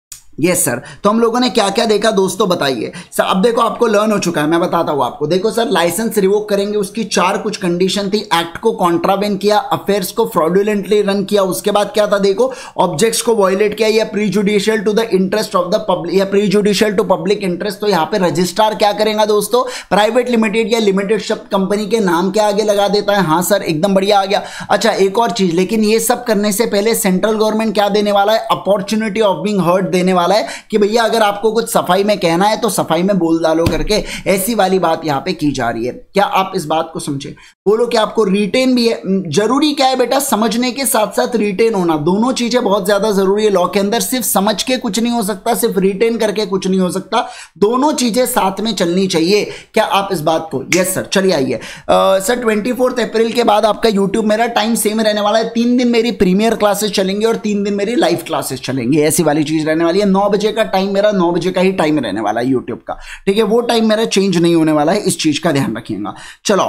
Speaker 1: Yes sir. तो हम लोगों ने क्या क्या देखा दोस्तों बताइए सर। अब देखो आपको लर्न हो चुका है, मैं बताता हूं आपको। देखो सर लाइसेंस रिवोक करेंगे, उसकी 4 कुछ कंडीशन थी। एक्ट को कॉन्ट्रावेन किया, अफेयर्स को फ्रॉडुलेंटली रन किया, उसके बाद क्या था देखो, ऑब्जेक्ट्स को वायलेट किया या prejudicial to the interest of the public या प्रीजुडिशियल टू पब्लिक इंटरेस्ट। तो यहाँ पे रजिस्ट्रार क्या करेगा दोस्तों? प्राइवेट लिमिटेड या लिमिटेड शब्द कंपनी के नाम के आगे लगा देता है। हाँ सर एकदम बढ़िया आ गया। अच्छा एक और चीज, लेकिन ये सब करने से पहले सेंट्रल गवर्नमेंट क्या देने वाला है? अपॉर्चुनिटी ऑफ बीइंग हर्ड देने वाला है कि भैया अगर आपको कुछ सफाई में कहना है तो सफाई में बोल डालो करके, ऐसी वाली बात यहां पे की जा रही है। क्या आप इस बात को समझे? बोलो कि आपको रिटेन भी है। जरूरी क्या है बेटा? समझने के साथ साथ रिटेन होना, दोनों चीजें बहुत ज्यादा जरूरी है लॉ के अंदर। सिर्फ समझ के कुछ नहीं हो सकता, सिर्फ रिटेन करके कुछ नहीं हो सकता, दोनों चीजें साथ में चलनी चाहिए। क्या आप इस बात को? Yes sir. चलिए आइए सर 24 अप्रैल के बाद आपका यूट्यूब मेरा टाइम सेम रहने वाला है। 3 दिन मेरी प्रीमियर क्लासेस चलेंगी और 3 दिन मेरी लाइव क्लासेस चलेंगी, ऐसी वाली चीज रहने वाली है। 9 बजे का टाइम मेरा 9 बजे का ही टाइम रहने वाला है यूट्यूब का, ठीक है। वो टाइम मेरा चेंज नहीं होने वाला है, इस चीज का ध्यान रखिएगा। चलो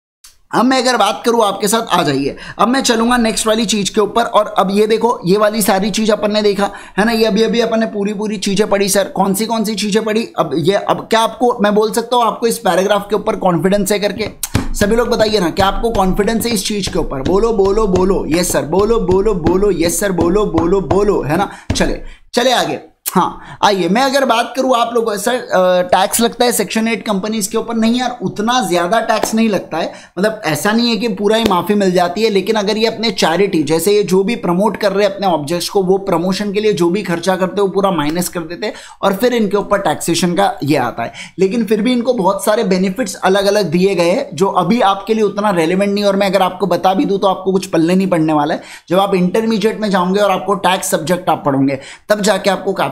Speaker 1: अब मैं अगर बात करूं आपके साथ, आ जाइए अब मैं चलूंगा नेक्स्ट वाली चीज के ऊपर। और अब ये देखो ये वाली सारी चीज अपन ने देखा है ना, ये अभी अपन ने पूरी चीजें पढ़ी। सर कौन सी चीजें पढ़ी? अब क्या आपको मैं बोल सकता हूं आपको इस पैराग्राफ के ऊपर कॉन्फिडेंस है करके? सभी लोग बताइए ना, क्या आपको कॉन्फिडेंस है इस चीज के ऊपर? बोलो बोलो बोलो यस सर, बोलो बोलो बोलो यस सर, बोलो बोलो बोलो, है ना। चले आगे। हाँ आइए मैं अगर बात करूं आप लोगों, सर टैक्स लगता है सेक्शन 8 कंपनीज के ऊपर? नहीं यार उतना ज्यादा टैक्स नहीं लगता है, मतलब ऐसा नहीं है कि पूरा ही माफी मिल जाती है। लेकिन अगर ये अपने चैरिटी, जैसे ये जो भी प्रमोट कर रहे हैं अपने ऑब्जेक्ट्स को, वो प्रमोशन के लिए जो भी खर्चा करते हैं वो पूरा माइनस कर देते हैं और फिर इनके ऊपर टैक्सेशन का ये आता है। लेकिन फिर भी इनको बहुत सारे बेनिफिट्स अलग अलग दिए गए हैं जो अभी आपके लिए उतना रेलिवेंट नहीं। और मैं अगर आपको बता भी दूं तो आपको कुछ पल्ले नहीं पड़ने वाला है। जब आप इंटरमीडिएट में जाओगे और आपको टैक्स सब्जेक्ट आप पढ़ोगे तब जाके आपको काफी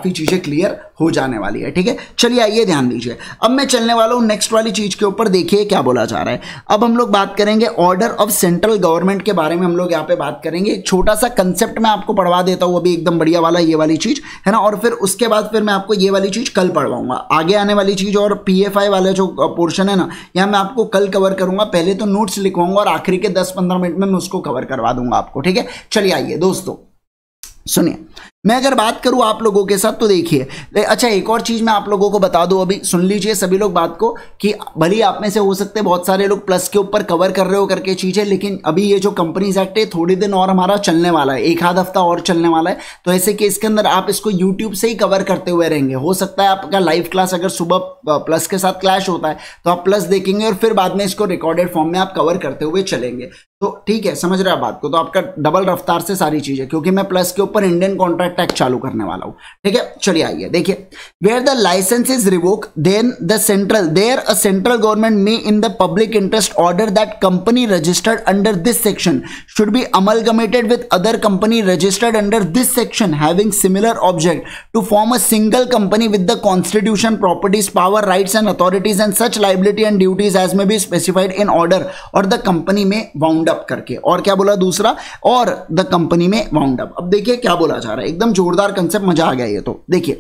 Speaker 1: काफी चीजें क्लियर हो जाने वाली है। ठीक है, चलिए आइए ध्यान दीजिए। अब मैं चलने वाला हूं नेक्स्ट वाली चीज के ऊपर। देखिए क्या बोला जा रहा है। अब हम लोग बात करेंगे ऑर्डर ऑफ सेंट्रल गवर्नमेंट के बारे में, हम लोग यहाँ पे बात करेंगे। एक छोटा सा कंसेप्ट मैं आपको पढ़वा देता हूं अभी, एकदम बढ़िया वाला ये वाली चीज है ना, और फिर उसके बाद फिर मैं आपको ये वाली चीज कल पढ़वाऊंगा। आगे आने वाली चीज और PFI वाला जो पोर्शन है ना, यहाँ मैं आपको कल कवर करूंगा। पहले तो नोट्स लिखवाऊंगा और आखिरी के 10-15 मिनट में मैं उसको कवर करवा दूंगा आपको। ठीक है, चलिए आइए दोस्तों सुनिए। मैं अगर बात करूं आप लोगों के साथ तो देखिए, अच्छा एक और चीज मैं आप लोगों को बता दूं, अभी सुन लीजिए सभी लोग बात को, कि भले आप में से हो सकते हैं बहुत सारे लोग प्लस के ऊपर कवर कर रहे हो करके चीजें, लेकिन अभी ये जो कंपनीज एक्ट है थोड़ी दिन और हमारा चलने वाला है, एक आध हफ्ता और चलने वाला है। तो ऐसे केस के अंदर आप इसको यूट्यूब से ही कवर करते हुए रहेंगे। हो सकता है आपका लाइव क्लास अगर सुबह प्लस के साथ क्लैश होता है तो आप प्लस देखेंगे और फिर बाद में इसको रिकॉर्डेड फॉर्म में आप कवर करते हुए चलेंगे। तो ठीक है, समझ रहे हैं बात को। तो आपका डबल रफ्तार से सारी चीजें, क्योंकि मैं प्लस के ऊपर इंडियन कॉन्ट्रैक्ट एक्ट चालू करने वाला हूं। ठीक है, चलिए आइए देखिए। Where the licence is revoke then the central there a central government may in the public interest order that company registered under this section should be amalgamated with other company registered under this section having similar object to form a single company with the constitution properties power rights and authorities and such liability and duties as may be specified in order or the company may wound up करके। और क्या बोला दूसरा, or the company may wound up. अब देखिए क्या बोला जा रहा है, एकदम जोरदार कंसेप्ट, मजा आ गया ये तो। देखिए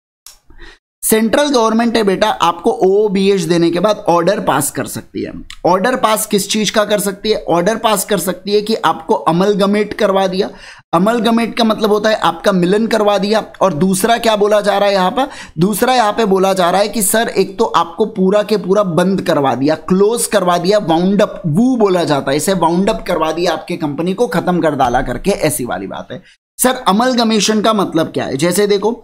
Speaker 1: सेंट्रल गवर्नमेंट है बेटा, आपको OOBH देने के बाद ऑर्डर पास कर सकती है। ऑर्डर पास किस चीज का कर सकती है? ऑर्डर पास कर सकती है कि आपको अमलगमेट करवा दिया। अमलगमेट का मतलब होता है आपका मिलन करवा दिया। और दूसरा क्या बोला जा रहा है यहां पर? दूसरा यहां पे बोला जा रहा है कि सर एक तो आपको पूरा के पूरा बंद करवा दिया, क्लोज करवा दिया, वाउंड अप, वो बोला जाता है इसे, वाउंड अप करवा दिया, आपके कंपनी को खत्म कर डाला करके, ऐसी वाली बात है। सर अमलगमेशन का मतलब क्या है? जैसे देखो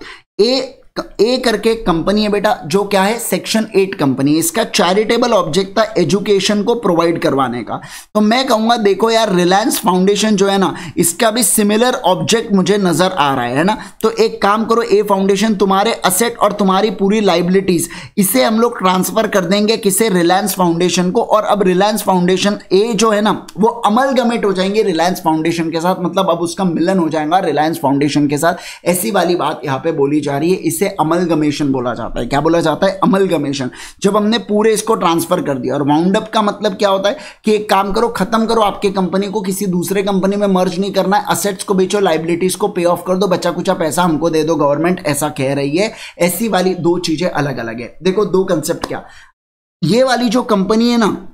Speaker 1: ए करके कंपनी है बेटा, जो क्या है सेक्शन 8 कंपनी, इसका चैरिटेबल ऑब्जेक्ट था एजुकेशन को प्रोवाइड करवाने का। तो मैं कहूंगा देखो यार, रिलायंस फाउंडेशन जो है ना, इसका भी सिमिलर ऑब्जेक्ट मुझे नजर आ रहा है ना। तो एक काम करो, ए फाउंडेशन तुम्हारे असेट और तुम्हारी पूरी लाइबिलिटीज, इसे हम लोग ट्रांसफर कर देंगे किसे? रिलायंस फाउंडेशन को। और अब रिलायंस फाउंडेशन ए जो है ना, वो अमलगमेट हो जाएंगे रिलायंस फाउंडेशन के साथ, मतलब अब उसका मिलन हो जाएगा रिलायंस फाउंडेशन के साथ। ऐसी वाली बात यहां पे बोली जा रही है, इसे अमलगमेशन बोला जाता है। क्या बोला जाता है? अमलगमेशन। जब हमने पूरे इसको ट्रांसफर कर दिया। और वाउंड अप का मतलब क्या होता है कि एक काम करो, खत्म करो, आपके कंपनी को किसी दूसरे कंपनी में मर्ज नहीं करना है, असेट्स को बेचो, लाइबिलिटीज को पे ऑफ कर दो, बचा कुचा पैसा हमको दे दो, गवर्नमेंट ऐसा कह रही है। ऐसी वाली दो चीजें अलग अलग है। देखो दो कंसेप्ट क्या, ये वाली जो कंपनी है ना,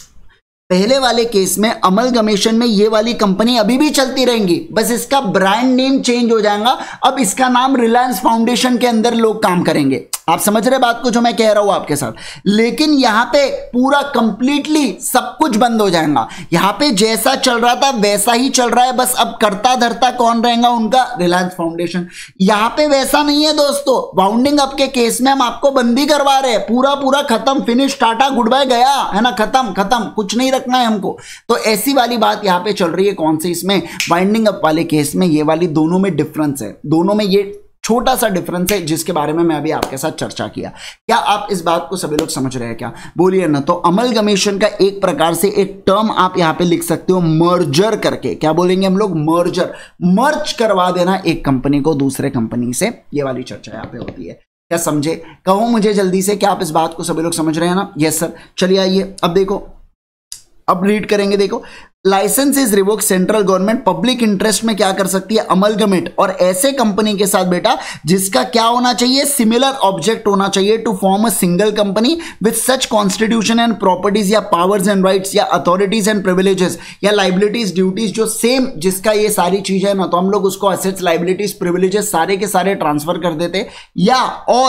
Speaker 1: पहले वाले केस में अमलगमेशन में ये वाली कंपनी अभी भी चलती रहेंगी, बस इसका ब्रांड नेम चेंज हो जाएगा। अब इसका नाम रिलायंस फाउंडेशन के अंदर लोग काम करेंगे। आप समझ रहे बात को जो मैं कह रहा हूं आपके साथ। लेकिन यहां पे पूरा कंप्लीटली सब कुछ बंद हो जाएगा। यहां पे जैसा चल रहा था वैसा ही चल रहा है, बस अब करता धरता कौन रहेगा? उनका रिलायंस फाउंडेशन। यहां पे वैसा नहीं है दोस्तों। वाउंडिंग अप के केस में हम आपको बंदी करवा रहे हैं, पूरा खत्म, फिनिश, टाटा गुड बाय, गया है ना, खत्म, कुछ नहीं रखना है हमको। तो ऐसी वाली बात यहां पे चल रही है। कौन से? इसमें वाइंडिंग अप वाले केस में। ये वाली दोनों में डिफरेंस है, दोनों में ये छोटा सा डिफरेंस है, जिसके बारे में मैं अभी आपके साथ चर्चा किया। क्या आप इस बात को सभी लोग समझ रहे हैं? क्या बोलिए ना। तो अमलगमेशन का एक प्रकार से एक टर्म आप यहां पे लिख सकते हो, मर्जर करके। क्या बोलेंगे हम लोग? मर्जर, मर्ज करवा देना एक कंपनी को दूसरे कंपनी से। ये वाली चर्चा यहां पे होती है। क्या समझे? कहो मुझे जल्दी से, क्या आप इस बात को सभी लोग समझ रहे हैं ना? Yes sir. चलिए आइए अब देखो, अब रीड करेंगे। देखो, licence is revoke, central government public interest में क्या कर सकती है? अमलगमेट। और ऐसे कंपनी के साथ बेटा जिसका क्या होना चाहिए? सिमिलर ऑब्जेक्ट होना चाहिए, to form a single company with such constitution and properties या पावर्स एंड राइट्स या अथॉरिटीज एंड प्रिविलेजेस या लाइबिलिटीज ड्यूटीज, जो सेम जिसका ये सारी चीज है ना, तो हम लोग उसको असेट्स, लाइबिलिटीज, प्रिविलेजेस सारे के सारे ट्रांसफर कर देते, या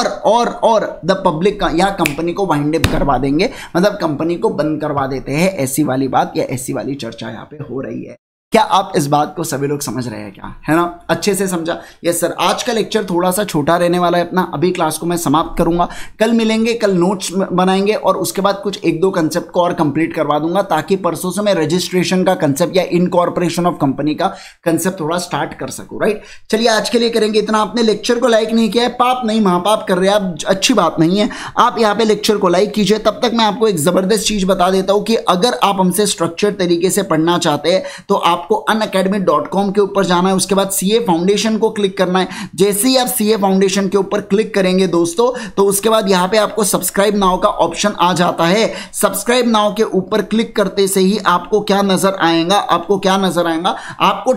Speaker 1: और द पब्लिक का या कंपनी को वाइंड अप करवा देंगे, मतलब कंपनी को बंद करवा देते हैं। ऐसी वाली बात या ऐसी वाली चर्चा यहाँ पे हो रही है। क्या आप इस बात को सभी लोग समझ रहे हैं? क्या है ना? अच्छे से समझा? Yes sir. आज का लेक्चर थोड़ा सा छोटा रहने वाला है अपना, अभी क्लास को मैं समाप्त करूंगा। कल मिलेंगे, कल नोट्स बनाएंगे और उसके बाद कुछ एक दो कंसेप्ट को और कंप्लीट करवा दूंगा, ताकि परसों से मैं रजिस्ट्रेशन का कंसेप्ट या इनकॉर्पोरेशन ऑफ कंपनी का कंसेप्ट थोड़ा स्टार्ट कर सकूं। राइट, चलिए आज के लिए करेंगे इतना। आपने लेक्चर को लाइक नहीं किया है, पाप नहीं महापाप कर रहे हैं आप, अच्छी बात नहीं है। आप यहाँ पे लेक्चर को लाइक कीजिए। तब तक मैं आपको एक जबरदस्त चीज बता देता हूँ कि अगर आप हमसे स्ट्रक्चर तरीके से पढ़ना चाहते हैं तो आप आपको unacademy.com के ऊपर जाना है, उसके बाद CA फाउंडेशन को क्लिक करना है। जैसे ही आप CA फाउंडेशन के ऊपर क्लिक करेंगे दोस्तों, तो उसके बाद यहाँ पे आपको सब्सक्राइब नाउ का ऑप्शन आ जाता है। सब्सक्राइब नाउ के ऊपर क्लिक करते से ही आपको क्या नजर आएगा, आपको क्या नजर आएगा, आपको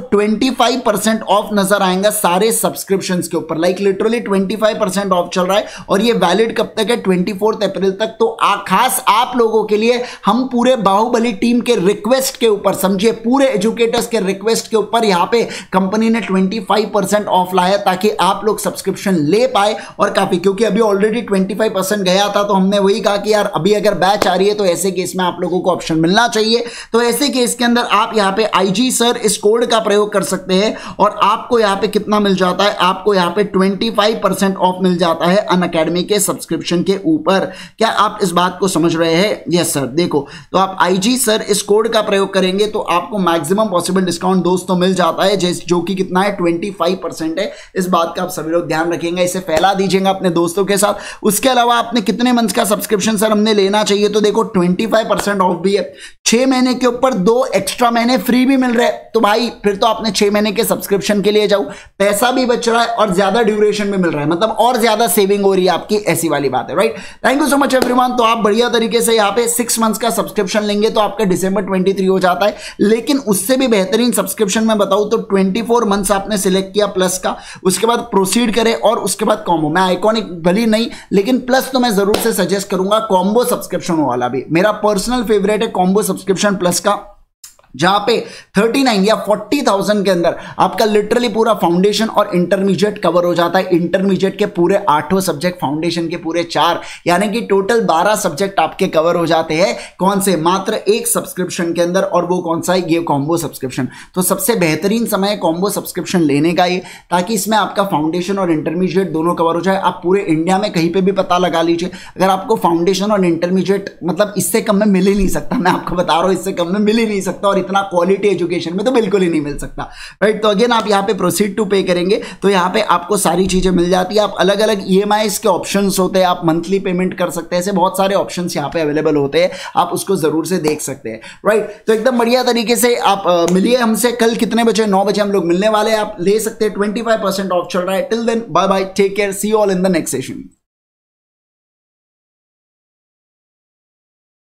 Speaker 1: 25% ऑफ नजर आएगा सारे सब्सक्रिप्शंस के ऊपर। लाइक लिटरली 25% ऑफ चल रहा है और ये वैलिड कब तक है, 24 अप्रैल तक। तो खास आप लोगों के लिए हम पूरे बाहुबली टीम के रिक्वेस्ट के ऊपर, समझिए पूरे एजुकेटर्स के रिक्वेस्ट के ऊपर यहाँ पे कंपनी ने 25% ऑफ लाया ताकि आप लोग सब्सक्रिप्शन ले पाए। और काफी, क्योंकि अभी ऑलरेडी 25% गया था, तो हमने वही कहा कि यार अभी अगर बैच आ रही है तो ऐसे केस में आप लोगों को ऑप्शन मिलना चाहिए। तो ऐसे केस के अंदर आप यहाँ पे IG सर इस कोड का प्रयोग कर सकते हैं और आपको यहाँ पे कितना मिल जाता है, आपको यहाँ पे 25% ऑफ मिल जाता है अनअकैडमी के सब्सक्रिप्शन के ऊपर। क्या आप इस बात को समझ रहे हैं? Yes sir. देखो, तो आप IG सर इस कोड का प्रयोग करेंगे तो आपको मैक्सिमम पॉसिबल डिस्काउंट दोस्तों मिल जाता है, जो कि कितना है, 25% है। इस बात का आप सभी लोग ध्यान रखेंगे, इसे फैला दीजिएगा अपने दोस्तों के साथ। उसके अलावा आपने कितने मंथ का सब्सक्रिप्शन सर हमने लेना चाहिए, तो देखो 25% ऑफ भी है, 6 महीने के ऊपर 2 एक्स्ट्रा महीने फ्री भी मिल रहे हैं। तो भाई फिर तो आपने 6 महीने के सब्सक्रिप्शन के लिए जाओ, पैसा भी बच रहा है और ज्यादा ड्यूरेशन भी मिल रहा है, मतलब और ज्यादा सेविंग हो रही है आपकी, ऐसी वाली बात है, right. Thank you so much everyone. तो आप बढ़िया तरीके से यहाँ पे 6 मंथ्स का सब्सक्रिप्शन लेंगे तो आपका दिसंबर 23 हो जाता है। लेकिन उससे भी बेहतरीन सब्सक्रिप्शन मैं बताऊं तो 24 मंथ्स आपने सिलेक्ट किया प्लस का, उसके बाद प्रोसीड करें और उसके बाद कॉम्बो। मैं आइकॉनिक भली नहीं, लेकिन प्लस तो मैं जरूर से सजेस्ट करूंगा कॉम्बो सब्सक्रिप्शन वाला भी। मेरा पर्सनल फेवरेट है कॉम्बो सब्सक्रिप्शन प्लस का, जहां पे 39 या 40,000 के अंदर आपका लिटरली पूरा फाउंडेशन और इंटरमीडिएट कवर हो जाता है। इंटरमीडिएट के पूरे 8 सब्जेक्ट, फाउंडेशन के पूरे 4, यानी कि टोटल 12 सब्जेक्ट आपके कवर हो जाते हैं। कौन से? मात्र एक सब्सक्रिप्शन के अंदर। और वो कौन सा है? ये कॉम्बो सब्सक्रिप्शन। तो सबसे बेहतरीन समय है कॉम्बो सब्सक्रिप्शन लेने का ये, ताकि इसमें आपका फाउंडेशन और इंटरमीडिएट दोनों कवर हो जाए। आप पूरे इंडिया में कहीं पर भी पता लगा लीजिए, अगर आपको फाउंडेशन और इंटरमीडिएट मतलब इससे कम में मिल ही नहीं सकता, मैं आपको बता रहा हूँ, इससे कम में मिल ही नहीं सकता, और इतना क्वालिटी एजुकेशन में तो बिल्कुल ही नहीं मिल सकता, राइट। तो अगेन आप यहाँ पे प्रोसीड टू पे करेंगे तो यहाँ पे आपको सारी चीजें मिल जाती है। आप अलग अलग EMIs के ऑप्शंस होते हैं, आप मंथली पेमेंट कर सकते हैं, ऐसे बहुत सारे ऑप्शंस यहाँ पे अवेलेबल होते हैं, आप उसको जरूर से देख सकते हैं, राइट। तो एकदम बढ़िया तरीके से आप मिलिए हमसे कल कितने बजे? 9 बजे हम लोग मिलने वाले हैं। आप ले सकते हैं, 25% ऑफ चल रहा है। Till then bye bye, take care, see you all in the next session.